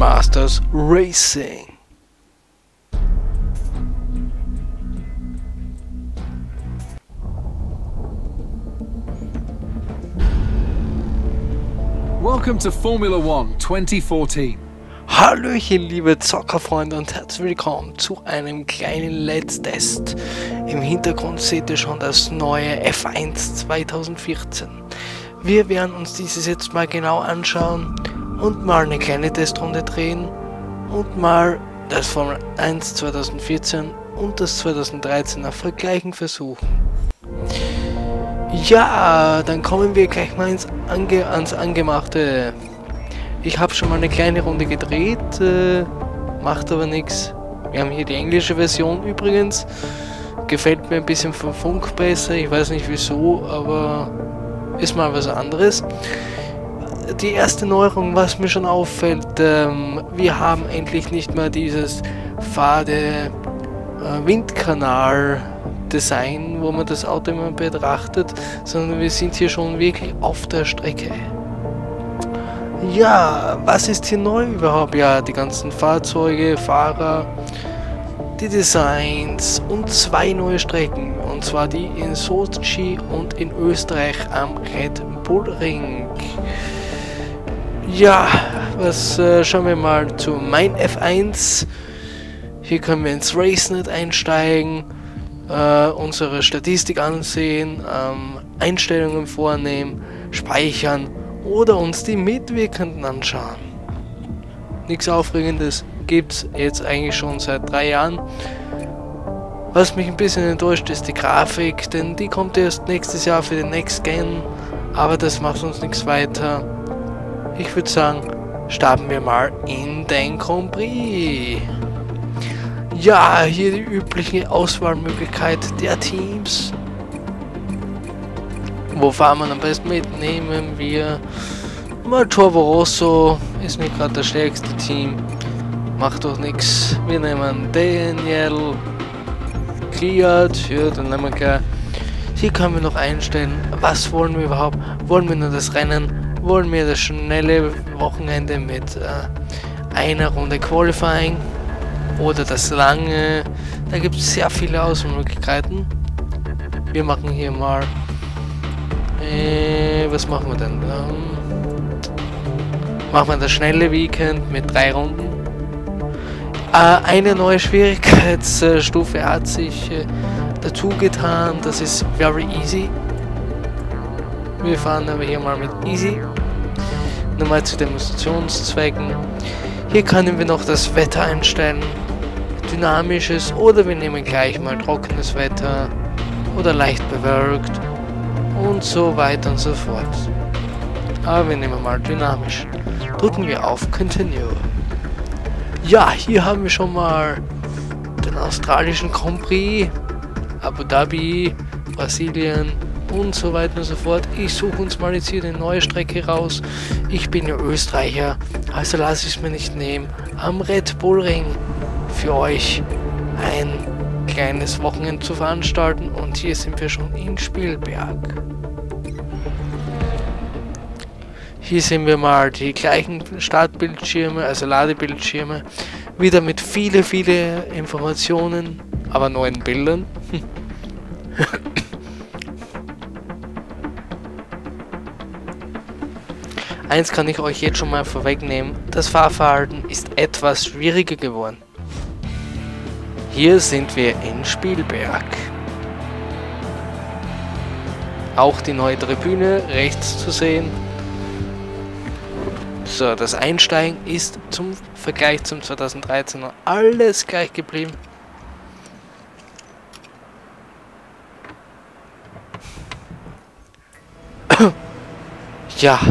Masters Racing. Welcome to Formula One 2014. Hallöchen liebe Zockerfreunde und herzlich willkommen zu einem kleinen Let's Test. Im Hintergrund seht ihr schon das neue F1 2014. Wir werden uns dieses jetzt mal genau anschauen und mal eine kleine Testrunde drehen und mal das Formel 1 2014 und das 2013er vergleichen versuchen. Ja, dann kommen wir gleich mal ans Angemachte. Ich habe schon mal eine kleine Runde gedreht, macht aber nichts. Wir haben hier die englische Version übrigens. Gefällt mir ein bisschen vom Funk besser, ich weiß nicht wieso, aber ist mal was anderes. Die erste Neuerung, was mir schon auffällt, wir haben endlich nicht mehr dieses fade Windkanal-Design, wo man das Auto immer betrachtet, sondern wir sind hier schon wirklich auf der Strecke. Ja, was ist hier neu überhaupt? Ja, die ganzen Fahrzeuge, Fahrer, die Designs und zwei neue Strecken. Und zwar die in Sochi und in Österreich am Red Bull Ring. Ja, schauen wir mal zu Mein F1. Hier können wir ins RaceNet einsteigen, unsere Statistik ansehen, Einstellungen vornehmen, speichern oder uns die Mitwirkenden anschauen. Nichts Aufregendes gibt's jetzt eigentlich schon seit 3 Jahren. Was mich ein bisschen enttäuscht, ist die Grafik, denn die kommt erst nächstes Jahr für den Next Gen, aber das macht uns nichts weiter. Ich würde sagen, starten wir mal in den Grand Prix. Ja, hier die übliche Auswahlmöglichkeit der Teams. Wo fahren wir am besten mit? Nehmen wir mal Toro Rosso, ist nicht gerade das stärkste Team, macht doch nichts. Wir nehmen Daniel, Kwiat, ja, dann nehmen wir gleich. Hier können wir noch einstellen, was wollen wir überhaupt? Wollen wir nur das Rennen? Wollen wir das schnelle Wochenende mit einer Runde Qualifying? Oder das lange? Da gibt es sehr viele Auswahlmöglichkeiten. Wir machen hier mal was machen wir denn? Machen wir das schnelle Weekend mit 3 Runden. Eine neue Schwierigkeitsstufe hat sich dazu getan. Das ist Very Easy. Wir fahren aber hier mal mit Easy. Nur mal zu Demonstrationszwecken. Hier können wir noch das Wetter einstellen. Dynamisches oder wir nehmen gleich mal trockenes Wetter oder leicht bewölkt. Und so weiter und so fort. Aber wir nehmen mal dynamisch. Drücken wir auf Continue. Ja, hier haben wir schon mal den australischen Grand Prix, Abu Dhabi, Brasilien und so weiter und so fort. Ich suche uns mal jetzt hier eine neue Strecke raus. Ich bin ja Österreicher, also lasse ich es mir nicht nehmen. Am Red Bull Ring für euch ein kleines Wochenende zu veranstalten und hier sind wir schon in Spielberg. Hier sehen wir mal die gleichen Startbildschirme, also Ladebildschirme, wieder mit viele Informationen, aber neuen Bildern. Eins kann ich euch jetzt schon mal vorwegnehmen, das Fahrverhalten ist etwas schwieriger geworden. Hier sind wir in Spielberg. Auch die neue Tribüne rechts zu sehen. So, das Einsteigen ist zum Vergleich zum 2013er alles gleich geblieben. Ja.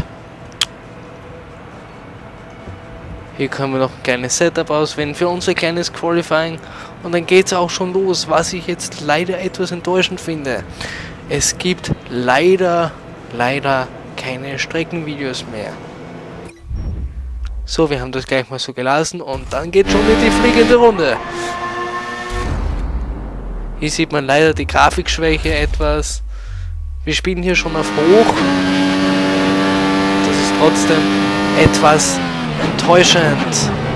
Hier können wir noch ein kleines Setup auswählen für unser kleines Qualifying. Und dann geht es auch schon los, was ich jetzt leider etwas enttäuschend finde. Es gibt leider keine Streckenvideos mehr. So, wir haben das gleich mal so gelassen und dann geht schon in die fliegende Runde. Hier sieht man leider die Grafikschwäche etwas. Wir spielen hier schon auf hoch. Das ist trotzdem etwas enttäuschend.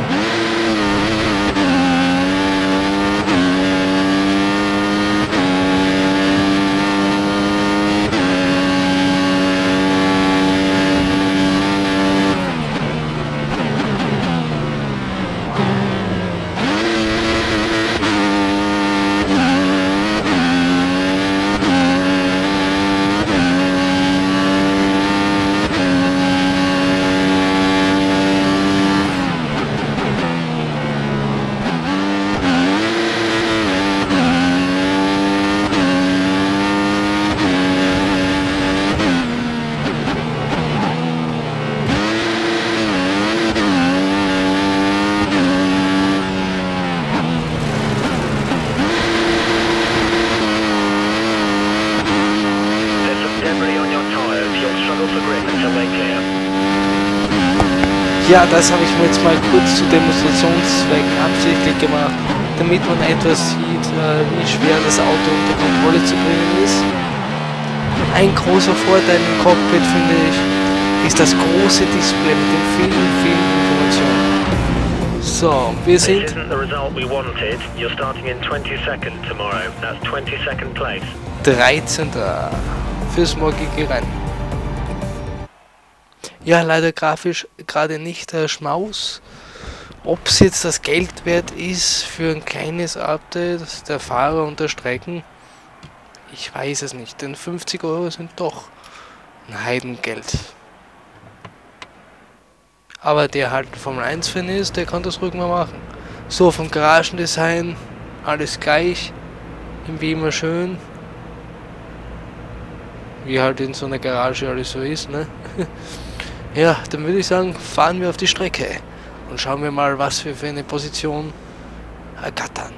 Ja, das habe ich mir jetzt mal kurz zu Demonstrationszwecken absichtlich gemacht, damit man etwas sieht, wie schwer das Auto unter Kontrolle zu bringen ist. Ein großer Vorteil im Cockpit, finde ich, ist das große Display mit den vielen, vielen Informationen. So, wir sind 13. fürs morgige Rennen. Ja, leider grafisch gerade nicht der Schmaus. Ob es jetzt das Geld wert ist für ein kleines Update der Fahrer und der Strecken, ich weiß es nicht, denn 50 € sind doch ein Heidengeld. Aber der halt Formel 1 Fan ist, der kann das ruhig mal machen. So, vom Garagendesign alles gleich, wie immer schön. Wie halt in so einer Garage alles so ist, ne? Ja, dann würde ich sagen, fahren wir auf die Strecke und schauen wir mal, was wir für eine Position ergattern.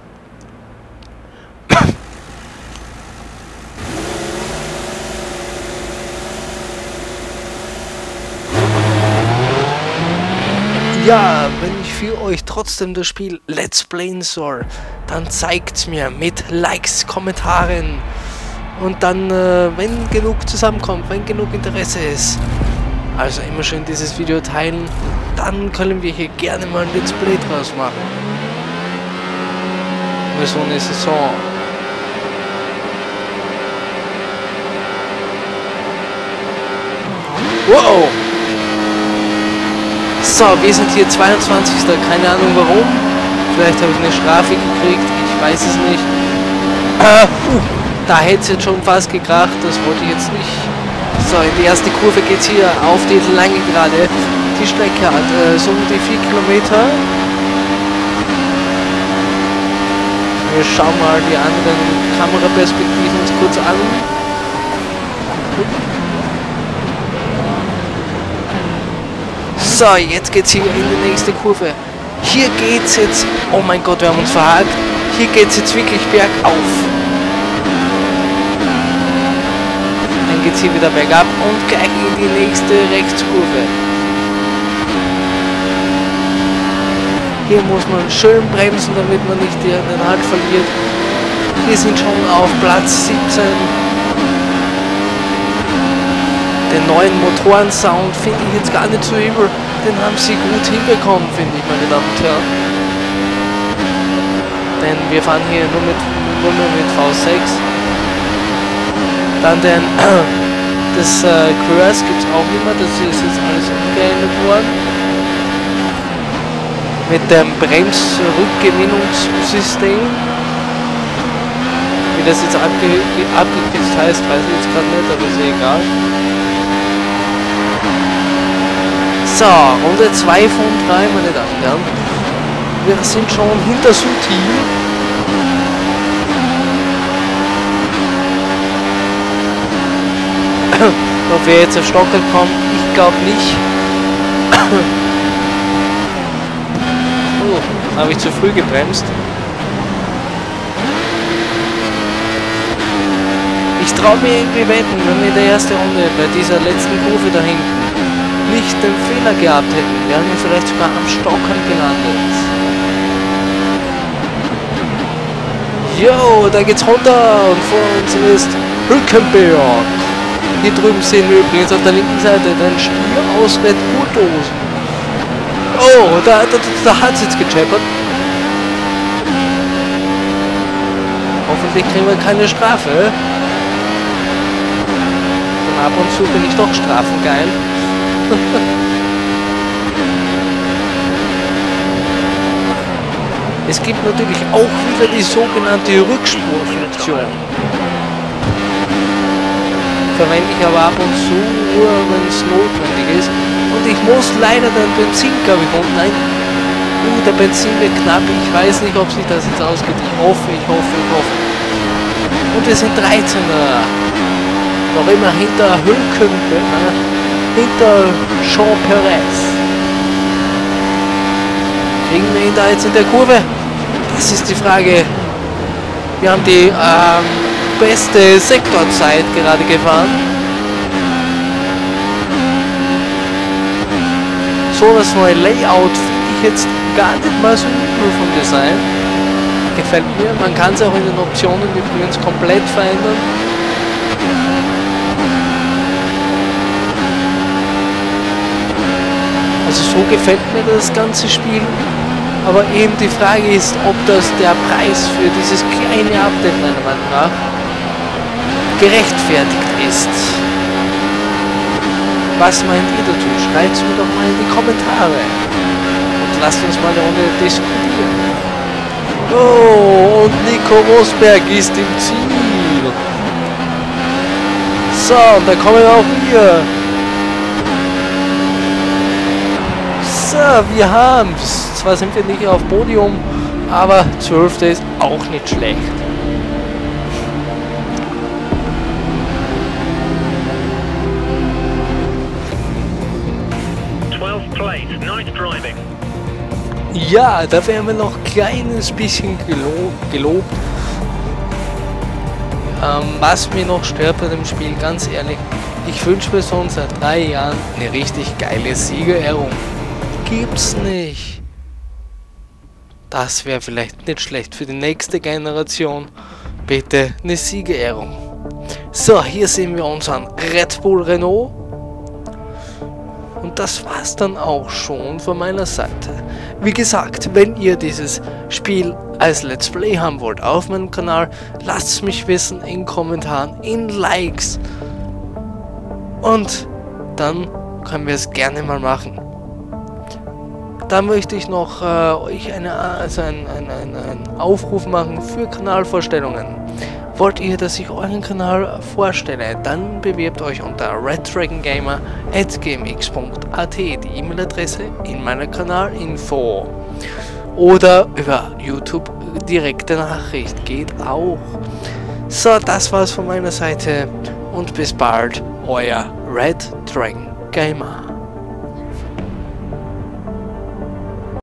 Ja, wenn ich für euch trotzdem das Spiel Let's Playen soll, dann zeigt's mir mit Likes, Kommentaren und dann, wenn genug zusammenkommt, wenn genug Interesse ist. Also immer schön dieses Video teilen, dann können wir hier gerne mal ein Let's Play draus machen. Für so eine Saison. Wow! So, wir sind hier 22. Keine Ahnung warum. Vielleicht habe ich eine Strafe gekriegt, ich weiß es nicht. Da hätte es jetzt schon fast gekracht, das wollte ich jetzt nicht. So, in die erste Kurve geht es hier auf die lange Gerade. Die Strecke hat so um die 4 Kilometer. Wir schauen mal die anderen Kameraperspektiven uns kurz an. So, jetzt geht's hier in die nächste Kurve. Hier geht's jetzt, oh mein Gott, wir haben uns verhakt. Hier geht's jetzt wirklich bergauf. Dann geht's hier wieder bergab und gleich in die nächste Rechtskurve. Hier muss man schön bremsen, damit man nicht den Halt verliert. Wir sind schon auf Platz 17. Den neuen Motorensound finde ich jetzt gar nicht so übel. Den haben sie gut hinbekommen, finde ich, meine Damen und Herren. Denn wir fahren hier nur mit V6. Dann das Curse gibt es auch immer, das ist jetzt alles umgeändert worden. Mit dem Bremsrückgewinnungssystem. Wie das jetzt abgekürzt heißt, weiß ich jetzt gerade nicht, aber ist ja egal. So, Runde 2 von 3, meine Damen und Herren. Wir sind schon hinter Sutil. Ob wir jetzt auf Stockholm kommen, ich glaube nicht. Oh, habe ich zu früh gebremst. Ich traue mir irgendwie wetten, wenn wir in der ersten Runde bei dieser letzten Kurve da hinten nicht den Fehler gehabt hätten, wären wir vielleicht sogar am Stockholm gelandet. Jo, da geht's runter und vor uns ist Hülkenberg. Hier drüben sehen wir übrigens auf der linken Seite den Stier aus Red Bull-Dosen. Oh, da hat es jetzt gechappert. Hoffentlich kriegen wir keine Strafe. Und ab und zu bin ich doch strafengeil. Es gibt natürlich auch wieder die sogenannte Rückspurfunktion. Verwende ich aber ab und zu, nur wenn es notwendig ist. Und ich muss leider den Benzin, glaube ich, und nein, der Benzin wird knapp. Ich weiß nicht, ob sich das jetzt ausgeht. Ich hoffe. Und wir sind 13er. Noch immer hinter Hülkenberg, hinter Jean Perez. Kriegen wir ihn da jetzt in der Kurve? Das ist die Frage. Wir haben die beste Sektorzeit gerade gefahren. So das neue Layout finde ich jetzt gar nicht mal so übel vom Design. Gefällt mir. Man kann es auch in den Optionen übrigens komplett verändern. Also so gefällt mir das ganze Spiel. Aber eben die Frage ist, ob das der Preis für dieses kleine Update meiner Meinung nach gerechtfertigt ist. Was meint ihr dazu? Schreibt es mir doch mal in die Kommentare. Und lasst uns mal eine Runde diskutieren. Oh, und Nico Rosberg ist im Ziel. So, und da kommen wir auch wir. So, wir haben's. Zwar sind wir nicht auf Podium, aber 12. ist auch nicht schlecht. Ja, da werden wir noch ein kleines bisschen gelobt. Was mir noch stört bei dem Spiel, ganz ehrlich, ich wünsche mir schon seit 3 Jahren eine richtig geile Siegerehrung. Gibt's nicht. Das wäre vielleicht nicht schlecht für die nächste Generation. Bitte eine Siegerehrung. So, hier sehen wir unseren Red Bull Renault. Und das war's dann auch schon von meiner Seite. Wie gesagt, wenn ihr dieses Spiel als Let's Play haben wollt auf meinem Kanal, lasst es mich wissen in Kommentaren, in Likes. Und dann können wir es gerne mal machen. Da möchte ich noch euch einen Aufruf machen für Kanalvorstellungen. Wollt ihr, dass ich euren Kanal vorstelle, dann bewerbt euch unter reddragongamer@gmx.at, die E-Mail-Adresse in meiner Kanalinfo. Oder über YouTube direkte Nachricht, geht auch. So, das war's von meiner Seite und bis bald, euer Red Dragon Gamer.